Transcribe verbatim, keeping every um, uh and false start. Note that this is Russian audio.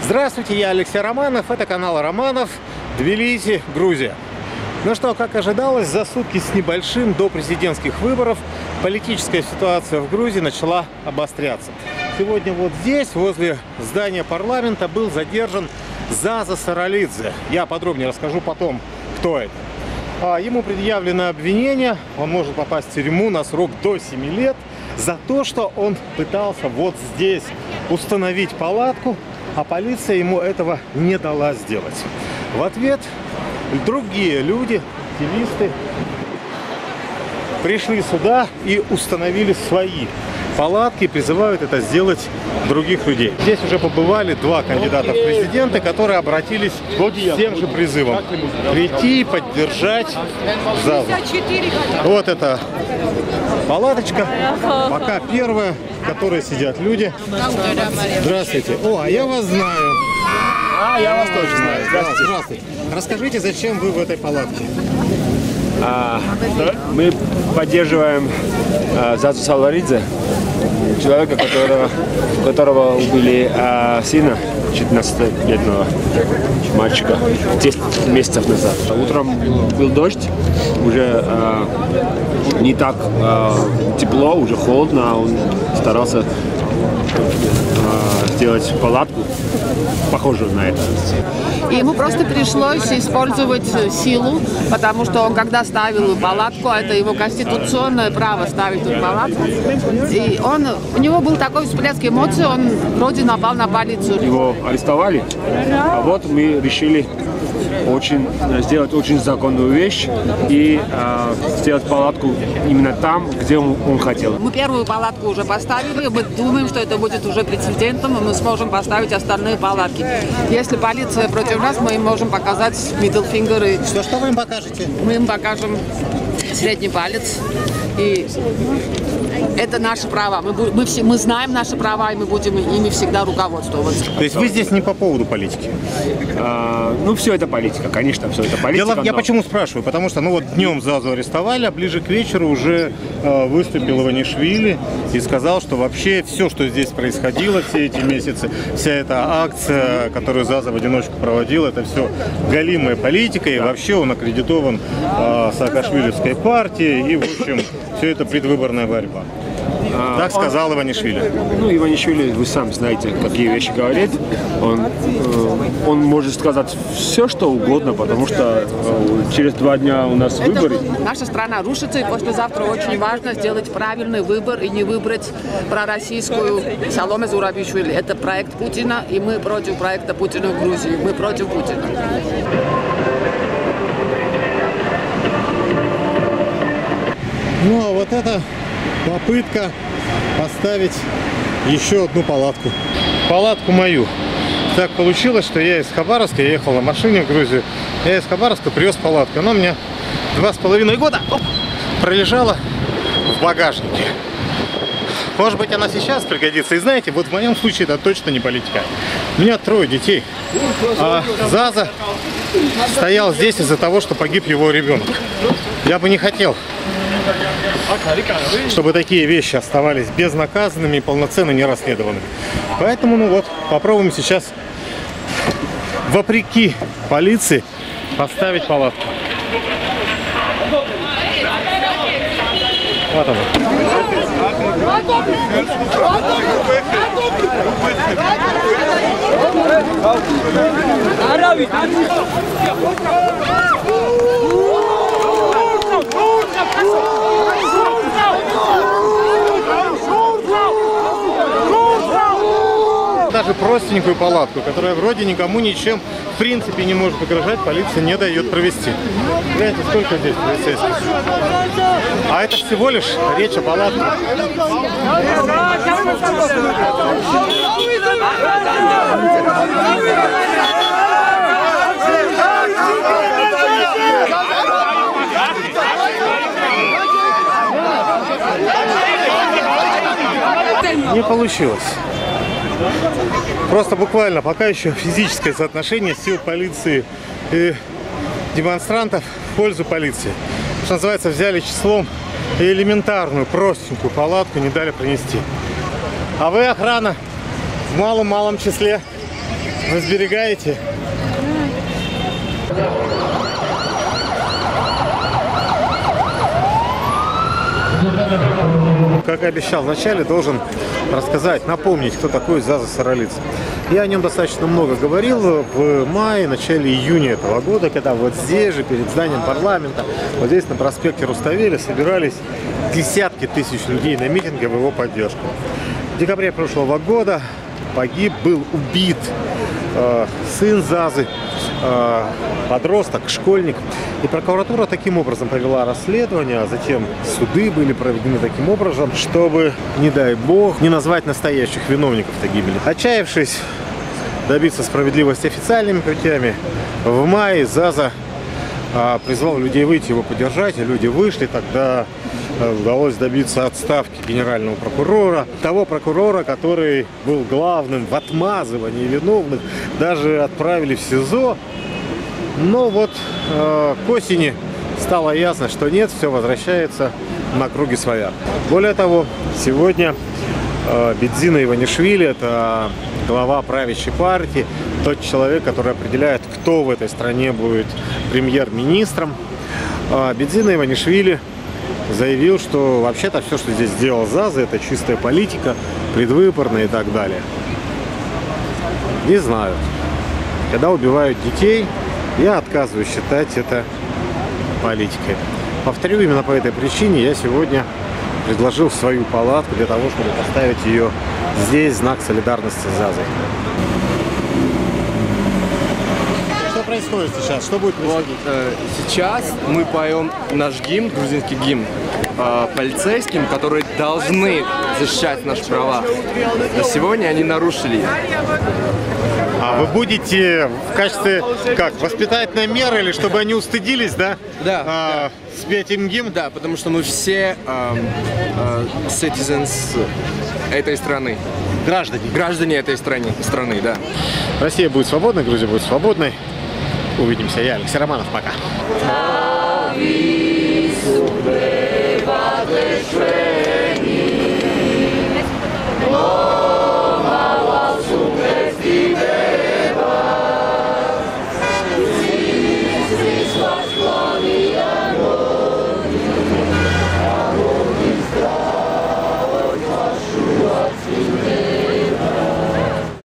Здравствуйте, я Алексей Романов, это канал Романов, Тбилиси, Грузия. Ну что, как ожидалось, за сутки с небольшим до президентских выборов политическая ситуация в Грузии начала обостряться. Сегодня вот здесь, возле здания парламента, был задержан Заза Саралидзе. Я подробнее расскажу потом, кто это. А ему предъявлено обвинение, он может попасть в тюрьму на срок до семи лет за то, что он пытался вот здесь установить палатку, а полиция ему этого не дала сделать. В ответ другие люди, активисты, пришли сюда и установили свои палатки, призывают это сделать других людей. Здесь уже побывали два кандидата в президенты, которые обратились с тем же призывом прийти и поддержать Зазу. Вот это палаточка, пока первая, в которой сидят люди. Здравствуйте. О, а я вас знаю. А, я вас тоже знаю. Здравствуйте. Здравствуйте. Расскажите, зачем вы в этой палатке? А, мы поддерживаем а, Зазу Саралидзе, человека, которого, которого убили а, сына, четырнадцатилетнего мальчика, десять месяцев назад. Утром был дождь, уже а, не так а, тепло, уже холодно, а он старался а, сделать палатку, похожую на это. И ему просто пришлось использовать силу, потому что он, когда ставил палатку, это его конституционное право ставить тут палатку, и он, у него был такой всплеск эмоций, он вроде напал на полицию. Его арестовали, а вот мы решили очень, сделать очень законную вещь и э, сделать палатку именно там, где он, он хотел. Мы первую палатку уже поставили, мы думаем, что это будет уже прецедентом, и мы сможем поставить остальные палатки. Если полиция против нас, мы им можем показать middle finger. И что, что вы им покажете? Мы им покажем средний палец. И это наши права. Мы, мы, все, мы знаем наши права, и мы будем ими всегда руководствоваться. То есть вы здесь не по поводу политики? А, ну, все это политика, конечно, все это политика. Дело, но... Я почему спрашиваю? Потому что, ну вот днем Зазу арестовали, а ближе к вечеру уже э, выступил Иванишвили и сказал, что вообще все, что здесь происходило все эти месяцы, вся эта акция, которую Заза в одиночку проводил, это все галимая политика, и вообще он аккредитован э, Саакашвилевской партией, и, в общем, все это предвыборная борьба. Так сказал Иванишвили. Ну, Иванишвили, вы сами знаете, какие вещи говорит. Он, э, он может сказать все, что угодно, потому что э, через два дня у нас это выборы. Наша страна рушится, и послезавтра очень важно сделать правильный выбор и не выбрать пророссийскую Саломе Зурабишвили. Это проект Путина, и мы против проекта Путина в Грузии. Мы против Путина. Ну, а вот это попытка поставить еще одну палатку. Палатку мою. Так получилось, что я из Хабаровска, я ехал на машине в Грузию, я из Хабаровска привез палатку. Она у меня два с половиной года оп, пролежала в багажнике. Может быть, она сейчас пригодится. И знаете, вот в моем случае это точно не политика. У меня трое детей. А Заза стоял здесь из-за того, что погиб его ребенок. Я бы не хотел, чтобы такие вещи оставались безнаказанными и полноценно не расследованными. Поэтому, ну вот, попробуем сейчас, вопреки полиции, поставить палатку. Вот она. Даже простенькую палатку, которая вроде никому ничем в принципе не может угрожать, полиция не дает провести. Знаете, сколько здесь полицейских? А это всего лишь речь о палатке. Не получилось. Просто буквально пока еще физическое соотношение сил полиции и демонстрантов в пользу полиции. Что называется, взяли числом и элементарную, простенькую палатку не дали принести. А вы, охрана, в малом-малом числе. Вы сберегаете? Как и обещал вначале, должен рассказать, напомнить, кто такой Заза Саралидзе. Я о нем достаточно много говорил в мае, начале июня этого года, когда вот здесь же, перед зданием парламента, вот здесь на проспекте Руставеля собирались десятки тысяч людей на митинге в его поддержку. В декабре прошлого года погиб, был убит э, сын Зазы, э, подросток, школьник. И прокуратура таким образом провела расследование, а затем суды были проведены таким образом, чтобы, не дай бог, не назвать настоящих виновников этой гибели. Отчаявшись добиться справедливости официальными путями, в мае Заза а, призвал людей выйти его поддержать, и люди вышли. Тогда а, удалось добиться отставки генерального прокурора, того прокурора, который был главным в отмазывании виновных, даже отправили в СИЗО. Но вот э, к осени стало ясно, что нет, все возвращается на круги своя. Более того, сегодня э, Бедзина Иванишвили, это глава правящей партии, тот человек, который определяет, кто в этой стране будет премьер-министром. Э, Бедзина Иванишвили заявил, что вообще-то все, что здесь сделал Заза, это чистая политика, предвыборная и так далее. Не знаю. Когда убивают детей, я отказываюсь считать это политикой. Повторю, именно по этой причине я сегодня предложил свою палатку для того, чтобы поставить ее здесь, знак солидарности с Зазой. Что происходит сейчас? Что будет происходить? Вот, э, сейчас мы поем наш гимн, грузинский гимн, э, полицейским, которые должны защищать наши права. Но сегодня они нарушили. А вы будете в качестве, как, воспитательной меры, или чтобы они устыдились, да? Да, А, да. Спеть им гимн? Да, потому что мы все э, э, citizens этой страны. Граждане. Граждане этой страны, страны, да. Россия будет свободной, Грузия будет свободной. Увидимся. Я, Алексей Романов. Пока.